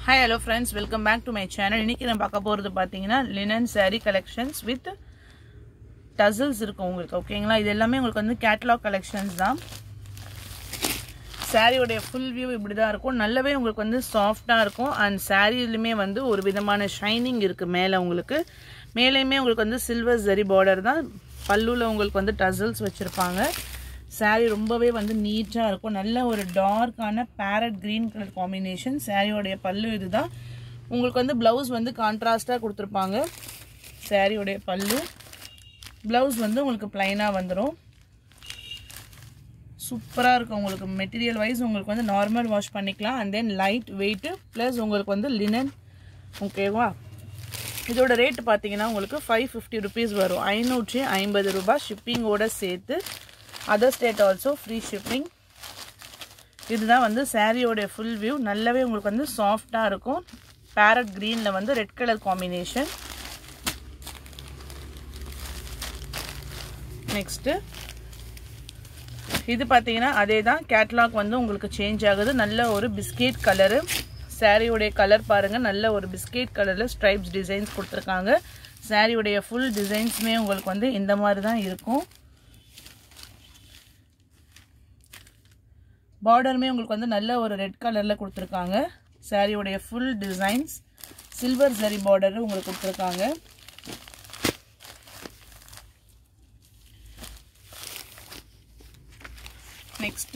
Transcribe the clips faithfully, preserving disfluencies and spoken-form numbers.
Hi hello friends, welcome back to my channel. இன்னைக்கு நான் பார்க்க போறது பாத்தீங்கன்னா linen saree collections with tassels இருக்கு உங்களுக்கு. ஓகேங்களா? இது எல்லாமே உங்களுக்கு வந்து கேட்டலாக் collections தான். saree உடைய full view இப்படி தான் இருக்கும். நல்லாவே உங்களுக்கு வந்து சாஃப்ட்டா இருக்கும் and saree-லுமே வந்து ஒரு விதமான ஷைனிங் இருக்கு மேல உங்களுக்கு. மேலேயுமே உங்களுக்கு வந்து silver zari border தான். பல்லுல உங்களுக்கு வந்து tassels வச்சிருப்பாங்க. saree ரொம்பவே வந்து நீட்டா இருக்கும். நல்ல ஒரு டார்க்கான parrot green color combination. saree உடைய பல்லு இதுதான். உங்களுக்கு வந்து blouse வந்து கான்ட்ராஸ்டா கொடுத்திருப்பாங்க. saree உடைய பல்லு. blouse வந்து உங்களுக்கு plain-ஆ வந்துரும். சூப்பரா இருக்கும் உங்களுக்கு மெட்டீரியல் வைஸ் உங்களுக்கு வந்து நார்மல் வாஷ் பண்ணிக்கலாம் and then light weight plus உங்களுக்கு வந்து linen. ஓகேவா? இதோட ரேட் பாத்தீங்கன்னா உங்களுக்கு five fifty rupees வரும். ஐநூற்று ஐம்பது ரூபாய் shipping ஓட சேர்த்து. Other state also free shipping. இதுதான் வந்து saree ஓட full view. நல்லாவே உங்களுக்கு வந்து சாஃப்ட்டா இருக்கும். parrot greenல வந்து red color combination. Next இது பாத்தீங்கன்னா அதேதான் கேட்டலாக் வந்து உங்களுக்கு சேஞ்ச் ஆகுது. நல்ல ஒரு பிஸ்கட் கலர். saree உடைய கலர் பாருங்க. நல்ல ஒரு பிஸ்கட் கலர்ல ஸ்ட்ரைப்ஸ் டிசைன்ஸ் கொடுத்திருக்காங்க. saree உடைய full டிசைன்ஸ்மே உங்களுக்கு வந்து இந்த மாதிரி தான் இருக்கும். பார்டர்மே உங்களுக்கு வந்து நல்ல ஒரு ரெட் கலர்ல கொடுத்திருக்காங்க. saree உடைய full designs silver zari border உங்களுக்கு கொடுத்திருக்காங்க. next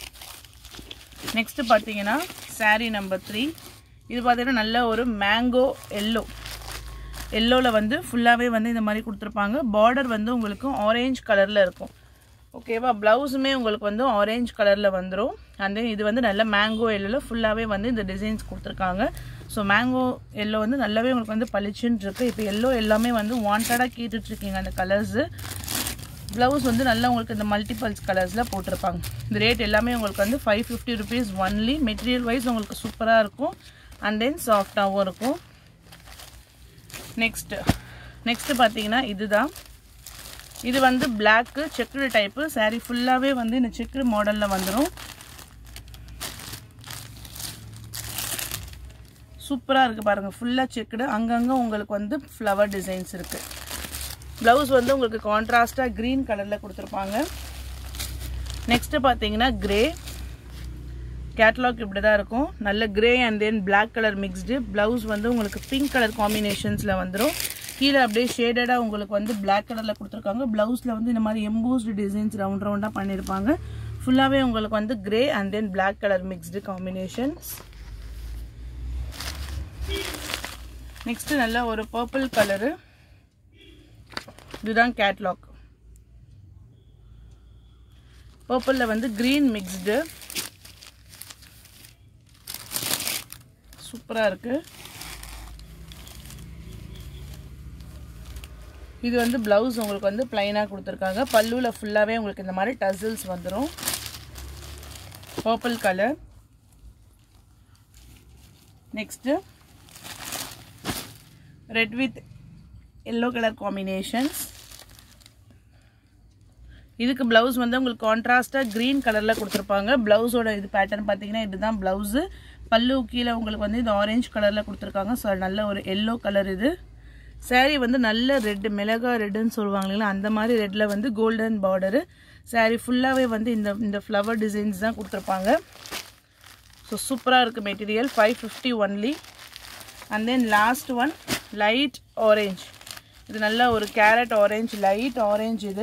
next பாத்தீங்கன்னா saree number three. இது பாத்தீங்கன்னா நல்ல ஒரு mango yellow. yellowல வந்து ஃபுல்லாவே வந்து இந்த மாதிரி கொடுத்திருப்பாங்க. border வந்து உங்களுக்கு orange கலர்ல இருக்கும். ஓகேவா? ப்ளவுஸ்மே உங்களுக்கு வந்து ஆரஞ்சு கலர்ல வந்துரும். and then இது வந்து நல்ல மேங்கோ எல்லோல ஃபுல்லாவே வந்து இந்த டிசைன்ஸ் கொடுத்திருக்காங்க. சோ மேங்கோ எல்லோ வந்து நல்லாவே உங்களுக்கு வந்து பளிச்சுன்னு இருக்கு. இப்போ எல்லோ எல்லாமே வந்து வாண்டடா கேட்டுட்டு இருக்கீங்க அந்த கலர்ஸ். ப்ளவுஸ் வந்து நல்லா உங்களுக்கு இந்த மல்டிபிள்ஸ் கலர்ஸ்ல போட்டுருப்பாங்க. இந்த ரேட் எல்லாமே உங்களுக்கு வந்து five fifty rupees only. Material wise உங்களுக்கு சூப்பரா இருக்கும் and then சாஃப்ட்டாவும் இருக்கும். நெக்ஸ்ட் நெக்ஸ்ட் பாத்தீங்கன்னா இதுதான். இது வந்து black checked type. saree ஃபுல்லாவே வந்து இந்த checked மாடல்ல வந்துரும். சூப்பரா இருக்கு பாருங்க. ஃபுல்லா checked. அங்கங்க உங்களுக்கு வந்து flower designs இருக்கு. blouse வந்து உங்களுக்கு கான்ட்ராஸ்டா green கலர்ல கொடுத்திருப்பாங்க. நெக்ஸ்ட் பாத்தீங்கன்னா grey. கேட்டலாக் இப்படி தான் இருக்கும். நல்ல grey and then black color mixed. blouse வந்து உங்களுக்கு pink color combinationsல வந்துரும். கீழ அப்படியே ஷேடடா உங்களுக்கு வந்து black கலர்ல கொடுத்திருக்காங்க. ப்ளவுஸ்ல வந்து இந்த மாதிரி embossed designs ரவுண்ட் ரவுண்டா பண்ணிருப்பாங்க. ஃபுல்லாவே உங்களுக்கு வந்து grey and then black color mixed combinations. Next நல்ல ஒரு purple color. இதுதான் கேட்டலாக். purpleல வந்து green mixed. சூப்பரா இருக்கு. இது வந்து blouse உங்களுக்கு வந்து plain-ஆ கொடுத்திருக்காங்க. பல்லுல ஃபுல்லாவே உங்களுக்கு இந்த மாதிரி tassels வந்துரும். purple color. next red with yellow color combinations. இதுக்கு blouse வந்து உங்களுக்கு கான்ட்ராஸ்டா green கலர்ல கொடுத்திருப்பாங்க. blouse ஓட இது பேட்டர்ன் பாத்தீங்கன்னா இதுதான் blouse. பல்லு கீழ உங்களுக்கு வந்து இது orange கலர்ல கொடுத்திருக்காங்க. சோ நல்ல ஒரு yellow கலர் இது. saree வந்து நல்ல ரெட் மிளகா ரெட்னு சொல்வாங்கல அந்த மாதிரி ரெட்ல வந்து golden border. saree ஃபுல்லாவே வந்து இந்த இந்த flower designs தான் கொடுத்திருப்பாங்க. சோ சூப்பரா இருக்கு material. five fifty only. and then last one light orange. இது நல்ல ஒரு carrot orange, light orange இது.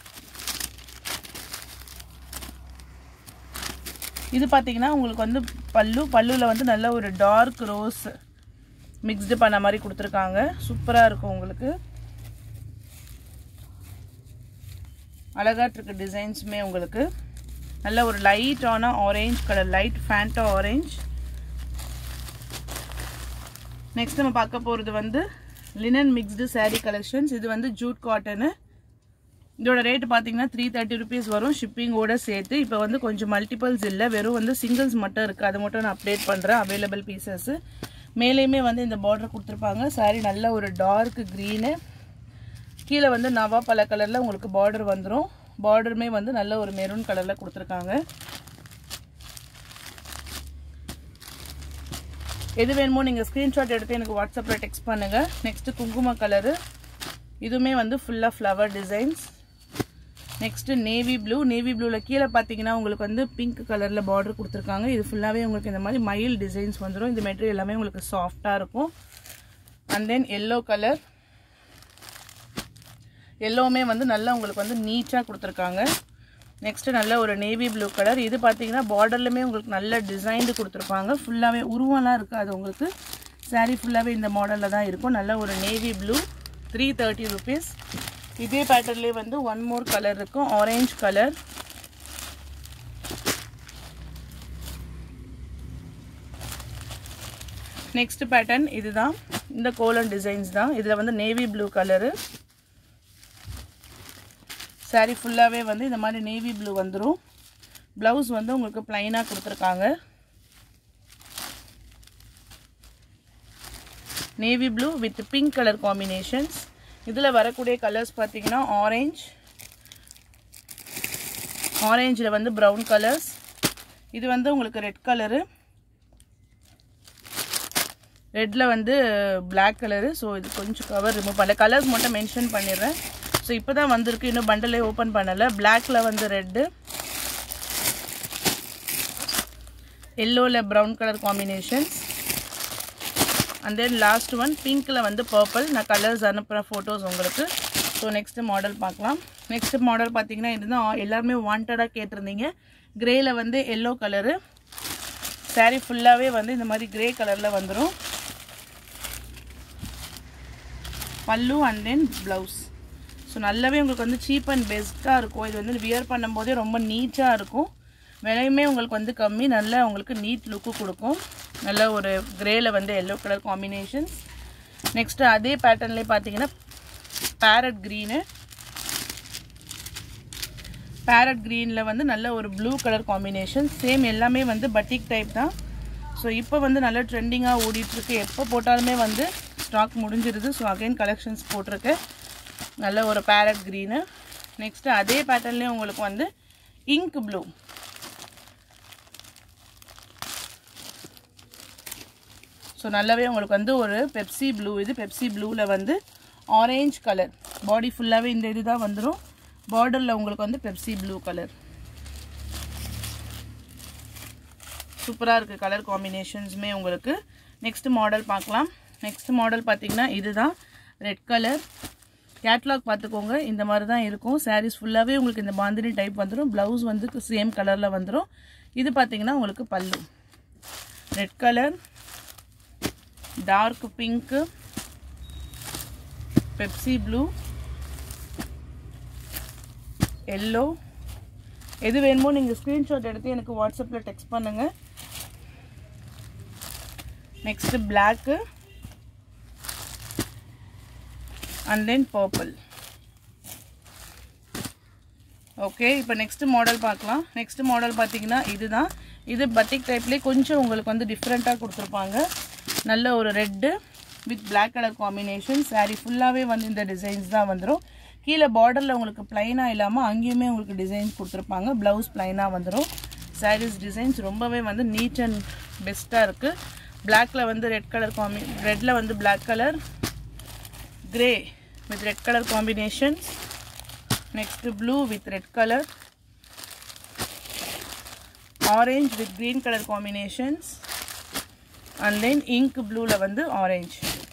இது பாத்தீங்கன்னா உங்களுக்கு வந்து பல்லு பல்லுல வந்து நல்ல ஒரு டார்க் ரோஸ் mixed பண்ண மாதிரி கொடுத்திருக்காங்க. சூப்பரா இருக்கும் உங்களுக்கு. அழகா இருக்கு டிசைன்ஸ்மே உங்களுக்கு. நல்ல ஒரு லைட் ஆன orange colour, light Fanta orange. Next நம்ம பார்க்க போறது வந்து linen mixed saree collections. இது வந்து jute cotton. இதோட ரேட் பாத்தீங்கன்னா three thirty rupees வரும் shipping ஓட சேர்த்து. இப்போ வந்து கொஞ்சம் மல்டிபிள்ஸ் இல்ல, வெறும் வந்து சிங்கிள்ஸ் மட்டும் இருக்கு. அது மட்டும் நான் அப்டேட் பண்றேன். Available pieces. மேலேயுமே வந்து இந்த பார்டர் கொடுத்திருப்பாங்க. saree நல்ல ஒரு டார்க் green. கீழ வந்து நவா பல கலர்ல உங்களுக்கு பார்டர் வந்துரும். பார்டர்மே வந்து நல்ல ஒரு மெரூன் கலர்ல கொடுத்திருக்காங்க. எது வேணுமோ நீங்கள் ஸ்க்ரீன்ஷாட் எடுத்து எனக்கு வாட்ஸ்அப்பில் டெக்ஸ்ட் பண்ணுங்கள். நெக்ஸ்ட்டு குங்கும கலரு, இதுவுமே வந்து ஃபுல்லாக flower designs. Next navy blue, navy ப்ளூவில் கீழே பார்த்தீங்கன்னா உங்களுக்கு வந்து பிங்க் கலரில் பார்டர் கொடுத்துருக்காங்க. இது ஃபுல்லாகவே உங்களுக்கு இந்த மாதிரி மயில் டிசைன்ஸ் வந்துடும். இந்த மெட்டீரியல் எல்லாமே உங்களுக்கு சாஃப்டாக இருக்கும். அண்ட் தென் எல்லோ கலர், எல்லோவுமே வந்து நல்லா உங்களுக்கு வந்து நீட்டாக கொடுத்துருக்காங்க. நெக்ஸ்ட்டு நல்ல ஒரு நேவி ப்ளூ கலர், இது பார்த்தீங்கன்னா பார்டர்லையுமே உங்களுக்கு நல்ல டிசைன்டு கொடுத்துருப்பாங்க. ஃபுல்லாகவே உருவம்லாம் இருக்காது உங்களுக்கு, சாரீ ஃபுல்லாகவே இந்த மாடலில் தான் இருக்கும். நல்ல ஒரு navy blue, three thirty rupees. இதே பேட்டர்ன்லேயே வந்து ஒன் மோர் கலர் இருக்கும், ஆரஞ்சு கலர். நெக்ஸ்ட் பேட்டர்ன் இதுதான், இந்த கோலன் டிசைன்ஸ் தான். இதில் வந்து நேவி ப்ளூ கலரு, சாரீ ஃபுல்லாகவே வந்து இந்த மாதிரி நேவி ப்ளூ வந்துடும். ப்ளவுஸ் வந்து உங்களுக்கு ப்ளைனாக கொடுத்துருக்காங்க. Navy blue with pink colour combinations. இதில் வரக்கூடிய கலர்ஸ் பார்த்தீங்கன்னா ஆரஞ்ச், ஆரஞ்சில் வந்து ப்ரௌன் கலர்ஸ், இது வந்து உங்களுக்கு ரெட் கலரு, ரெட்டில் வந்து பிளாக் கலரு. ஸோ இது கொஞ்சம் கவர் ரிமூவ் பண்ணல, கலர்ஸ் மட்டும் மென்ஷன் பண்ணிடுறேன். ஸோ இப்போ தான் வந்திருக்கு, இன்னும் பண்டலே ஓப்பன் பண்ணலை. பிளாக்கில் வந்து ரெட்டு, எல்லோவில் brown colour combinations. And then last one பிங்க்கில் வந்து பர்பிள். நான் கலர்ஸ் அனுப்புகிற ஃபோட்டோஸ் உங்களுக்கு. ஸோ நெக்ஸ்ட்டு மாடல் பார்க்கலாம். நெக்ஸ்ட்டு மாடல் பார்த்தீங்கன்னா இதுதான் எல்லாருமே வாண்டடாக கேட்டிருந்தீங்க. கிரேயில் வந்து எல்லோ கலரு, சாரீ ஃபுல்லாகவே வந்து இந்த மாதிரி கிரே கலரில் வந்துடும். பல்லு அண்ட் தென் ப்ளவுஸ். ஸோ நல்லாவே உங்களுக்கு வந்து சீப் அண்ட் பெஸ்ட்டாக இருக்கும். இது வந்து வியர் பண்ணும்போதே ரொம்ப நீட்டாக இருக்கும். விலையுமே உங்களுக்கு வந்து கம்மி, நல்ல உங்களுக்கு நீட் லுக்கு கொடுக்கும். நல்ல ஒரு கிரேயில் வந்து எல்லோ கலர் காம்பினேஷன்ஸ். நெக்ஸ்ட்டு அதே பேட்டர்ன்லேயே பார்த்தீங்கன்னா பேரட் க்ரீனு, பேரட் க்ரீனில் வந்து நல்ல ஒரு ப்ளூ கலர் காம்பினேஷன். சேம் எல்லாமே வந்து பட்டிக் டைப் தான். ஸோ இப்போ வந்து நல்ல ட்ரெண்டிங்காக ஓடிட்டுருக்கு. எப்போ போட்டாலுமே வந்து ஸ்டாக் முடிஞ்சிருது. ஸோ அகைன் கலெக்ஷன்ஸ் போட்டிருக்கேன். நல்ல ஒரு பேரட் க்ரீனு. நெக்ஸ்ட்டு அதே பேட்டர்ன்லேயே உங்களுக்கு வந்து இங்க் ப்ளூ, ஸோ நல்லாவே உங்களுக்கு வந்து ஒரு பெப்சி ப்ளூ. இது பெப்சி ப்ளூவில் வந்து ஆரஞ்சு கலர், பாடி ஃபுல்லாகவே இந்த இது தான் வந்துடும். பார்டரில் உங்களுக்கு வந்து பெப்சி ப்ளூ கலர். சூப்பராக இருக்குது கலர் காம்பினேஷன்ஸுமே உங்களுக்கு. நெக்ஸ்ட் மாடல் பார்க்கலாம். நெக்ஸ்ட் மாடல் பார்த்தீங்கன்னா இதுதான் ரெட் கலர். கேட்லாக் பார்த்துக்கோங்க, இந்த மாதிரி தான் இருக்கும். சாரீஸ் ஃபுல்லாகவே உங்களுக்கு இந்த பாந்தினி டைப் வந்துடும். ப்ளவுஸ் வந்து சேம் கலரில் வந்துடும். இது பார்த்தீங்கன்னா உங்களுக்கு பல்லு red colour, dark pink, Pepsi blue, yellow. எது வேணுமோ நீங்கள் ஸ்க்ரீன்ஷாட் எடுத்து எனக்கு வாட்ஸ்அப்பில் டெக்ஸ்ட் பண்ணுங்கள். Next black and then purple. Okay, இப்போ நெக்ஸ்ட் மாடல் பார்க்கலாம். நெக்ஸ்ட் மாடல் பார்த்தீங்கன்னா இதுதான். இது பட்டிக் டைப்லேயே கொஞ்சம் உங்களுக்கு வந்து டிஃப்ரெண்ட்டாக கொடுத்துருப்பாங்க. நல்ல ஒரு red with black colour combination. Sari ஃபுல்லாகவே வந்து இந்த டிசைன்ஸ் தான் வந்துடும். கீழே பார்டரில் உங்களுக்கு ப்ளைனாக இல்லாமல் அங்கேயுமே உங்களுக்கு டிசைன்ஸ் கொடுத்துருப்பாங்க. ப்ளவுஸ் ப்ளைனாக வந்துடும். சாரீஸ் டிசைன்ஸ் ரொம்பவே வந்து நீட் அண்ட் பெஸ்ட்டாக இருக்குது. பிளாக்கில் வந்து ரெட் கலர் காம்பி ரெட்டில் வந்து black colour, grey with red color combinations. Next blue with red color, orange with green color combinations, and then ink blue la vandu orange.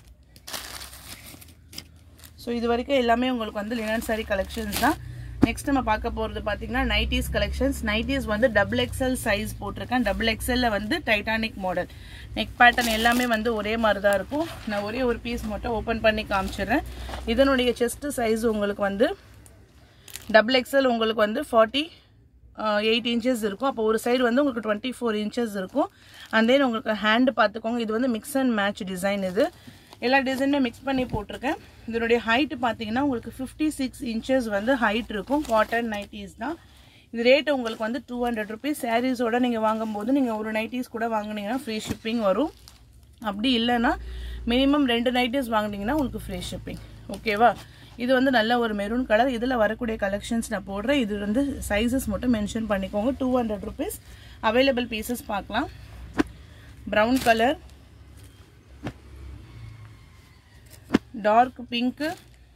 So இது வரைக்கும் எல்லாமே உங்களுக்கு வந்து linen saree collections தான். நெக்ஸ்ட் நம்ம பார்க்க போகிறது பார்த்தீங்கன்னா நைட்டிஸ் கலெக்ஷன்ஸ். நைட்டிஸ் வந்து டபுள் எக்ஸ்எல் சைஸ் போட்டிருக்கேன். டபுள் எக்ஸ்எல்ல வந்து டைட்டானிக் மாடல். நெக் பேட்டர்ன் எல்லாமே வந்து ஒரே மாதிரி தான் இருக்கும். நான் ஒரே ஒரு பீஸ் மட்டும் ஓப்பன் பண்ணி காமிச்சிடுறேன். இதனுடைய செஸ்ட் சைஸ் உங்களுக்கு வந்து டபுள் எக்ஸ்எல் உங்களுக்கு வந்து ஃபார்ட்டி எயிட் இன்ச்சஸ் இருக்கும். அப்போ ஒரு சைடு வந்து உங்களுக்கு டுவெண்ட்டி ஃபோர் இன்ச்சஸ் இருக்கும். அண்ட் தென் உங்களுக்கு ஹேண்டு பார்த்துக்கோங்க. இது வந்து மிக்ஸ் அண்ட் மேட்ச் டிசைன். இது எல்லா டிசைனுமே மிக்ஸ் பண்ணி போட்டிருக்கேன். இதனுடைய ஹைட்டு பார்த்தீங்கன்னா உங்களுக்கு ஃபிஃப்டி சிக்ஸ் இன்ச்சஸ் வந்து ஹைட் இருக்கும். காட்டன் நைட்டிஸ் தான். இது ரேட்டு உங்களுக்கு வந்து டூ ஹண்ட்ரட் ருபீஸ். சாரீஸோடு நீங்கள் வாங்கும்போது நீங்கள் ஒரு நைட்டிஸ் கூட வாங்கினீங்கன்னா ஃப்ரீ ஷிப்பிங் வரும். அப்படி இல்லைன்னா மினிமம் ரெண்டு நைட்டிஸ் வாங்கினீங்கன்னா உங்களுக்கு ஃப்ரீ ஷிப்பிங். ஓகேவா? இது வந்து நல்ல ஒரு மெரூன் கலர். இதில் வரக்கூடிய கலெக்ஷன்ஸ் நான் போடுறேன். இது வந்து சைஸஸ் மட்டும் மென்ஷன் பண்ணிக்கோங்க. Two hundred rupees. Available pieces பார்க்கலாம். ப்ரௌன் கலர், டார்க் பிங்க்கு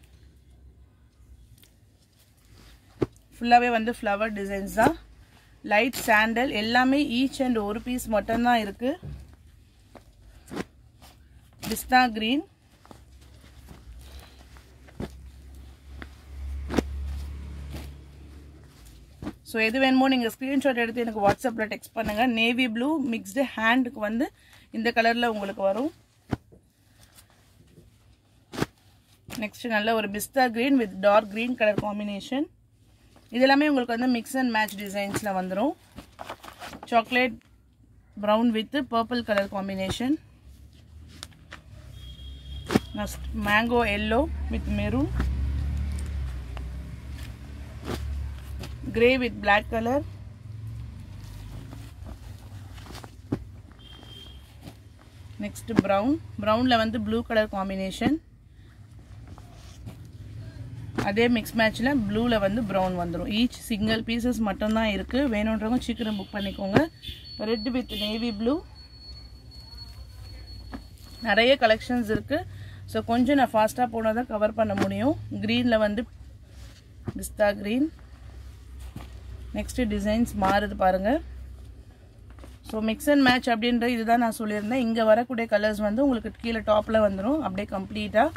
ஃபுல்லாகவே வந்து ஃப்ளவர் டிசைன்ஸ் தான். லைட் சாண்டல் எல்லாமே ஈச் அண்ட் ஒரு பீஸ் மட்டும்தான் இருக்குது. பிஸ்தா கிரீன், ஸோ எது வேணுமோ நீங்கள் ஸ்க்ரீன்ஷாட் எடுத்து எனக்கு வாட்ஸ்அப்பில் டெக்ஸ்ட் பண்ணுங்கள். நேவி ப்ளூ மிக்ஸ்டு ஹேண்டுக்கு வந்து இந்த கலரில் உங்களுக்கு வரும். நெக்ஸ்ட் நல்ல ஒரு பிஸ்தா green with dark green colour combination. இது எல்லாமே உங்களுக்கு வந்து மிக்ஸ் அண்ட் மேட்ச் டிசைன்ஸில் வந்துடும். Chocolate brown with purple colour combination. Next mango yellow with maroon, grey with black color, next brown, brown la vandu blue color combination, அதே mix match la blue la vandu brown வந்துரும். each single pieces மட்டும் தான் இருக்கு. வேணும்ன்றவங்க சீக்கிரம் book பண்ணிக்கோங்க. red with navy blue, நிறைய collections இருக்கு. So கொஞ்சம் நான் ஃபாஸ்ட்டாக போனால் தான் கவர் பண்ண முடியும். க்ரீனில் வந்து பிஸ்தா க்ரீன். நெக்ஸ்ட்டு டிசைன்ஸ் மாறுது பாருங்கள். ஸோ மிக்ஸ் அண்ட் மேட்ச் அப்படின்ற இதுதான் நான் சொல்லியிருந்தேன். இங்கே வரக்கூடிய கலர்ஸ் வந்து உங்களுக்கு கீழே டாப்பில் வந்துடும் அப்படியே கம்ப்ளீட்டாக.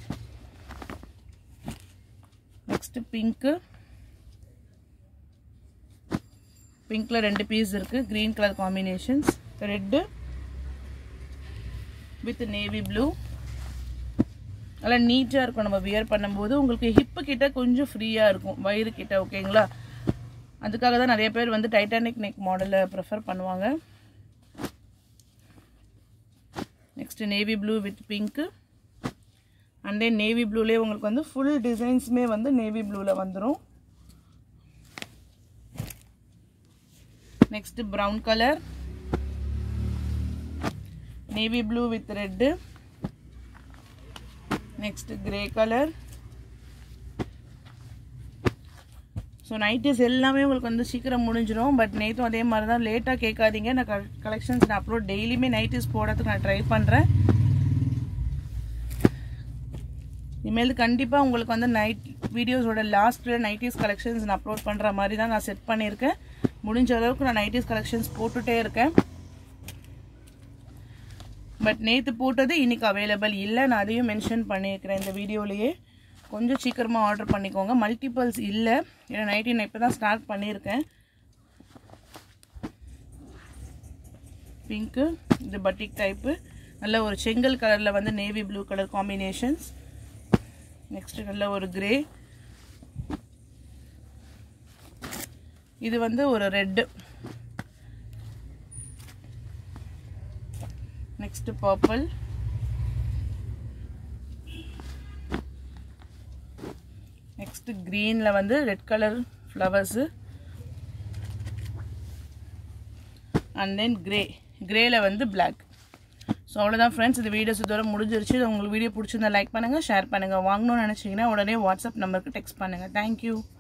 நெக்ஸ்ட்டு பிங்க்கு, பிங்க்கில் ரெண்டு பீஸ் இருக்குது. Green colour combinations. Red with navy blue. நல்லா நீட்டாக இருக்கும் நம்ம வியர் பண்ணும்போது. உங்களுக்கு ஹிப்பு கிட்ட கொஞ்சம் ஃப்ரீயாக இருக்கும், வயிறு கிட்ட. ஓகேங்களா? அதுக்காக தான் நிறைய பேர் வந்து டைட்டானிக் நெக் மாடலை ப்ரிஃபர் பண்ணுவாங்க. Next navy blue with pink. And then navy ப்ளூலேயே உங்களுக்கு வந்து ஃபுல் டிசைன்ஸுமே வந்து நேவி ப்ளூவில் வந்துடும். Next brown colour, navy blue with red. Next grey colour. So nighties எல்லாமே உங்களுக்கு வந்து சீக்கிரம் முடிஞ்சிடும். பட் நேற்றும் அதே மாதிரி தான், லேட்டாக கேட்காதீங்க. நான் கலெக்ஷன்ஸ் நான் அப்லோட் டெய்லியுமே நைட்டிஸ் போடுறதுக்கு நான் ட்ரை பண்ணுறேன். இனிமேல் கண்டிப்பாக உங்களுக்கு வந்து நைட் வீடியோஸோட லாஸ்ட்டில் நைட்டிஸ் கலெக்ஷன்ஸ் நான் அப்லோட் பண்ணுற மாதிரி தான் நான் செட் பண்ணியிருக்கேன். முடிஞ்ச அளவுக்கு நான் நைட்டிஸ் கலெக்ஷன்ஸ் போட்டுகிட்டே இருக்கேன். பட் நேற்று போட்டது இன்றைக்கி அவைலபிள் இல்லை, நான் அதையும் மென்ஷன் பண்ணியிருக்கிறேன் இந்த வீடியோலேயே. கொஞ்சம் சீக்கிரமாக ஆர்டர் பண்ணிக்கோங்க. மல்டிபிள்ஸ் இல்லை, ஏன்னா நைட்டி நான் இப்போ தான் ஸ்டார்ட் பண்ணியிருக்கேன். பிங்க்கு, இது பட்டிக் டைப்பு. நல்ல ஒரு செங்கல் கலரில் வந்து navy blue colour combinations. Next நல்ல ஒரு கிரே. இது வந்து ஒரு ரெட்டு. Next purple. நெக்ஸ்ட் கிரீனில் வந்து red colour flowers. And then grey, கிரேல வந்து பிளாக். ஸோ அவ்வளோதான் ஃப்ரெண்ட்ஸ், இந்த வீடியோஸ் இதோட முடிஞ்சிருச்சு. உங்களுக்கு வீடியோ பிடிச்சிருந்தா லைக் பண்ணுங்கள், ஷேர் பண்ணுங்கள். வாங்கணும்னு நினச்சிங்கன்னா உடனே வாட்ஸ்அப் நம்பருக்கு டெக்ஸ்ட் பண்ணுங்கள். தேங்க்யூ.